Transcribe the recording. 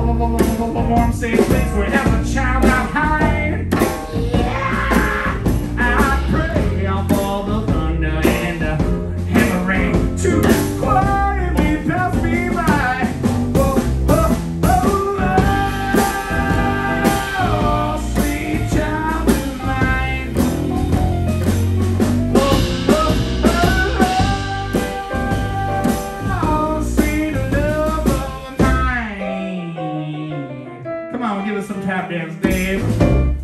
warm, safe place wherever child I hide. Yeah, I pray for the thunder and the hammer rain to quietly pass me by. Oh, oh, oh, oh, sweet child of mine. Oh, oh, oh, oh, sweet love of mine. Come on, give us some tap dance, babe.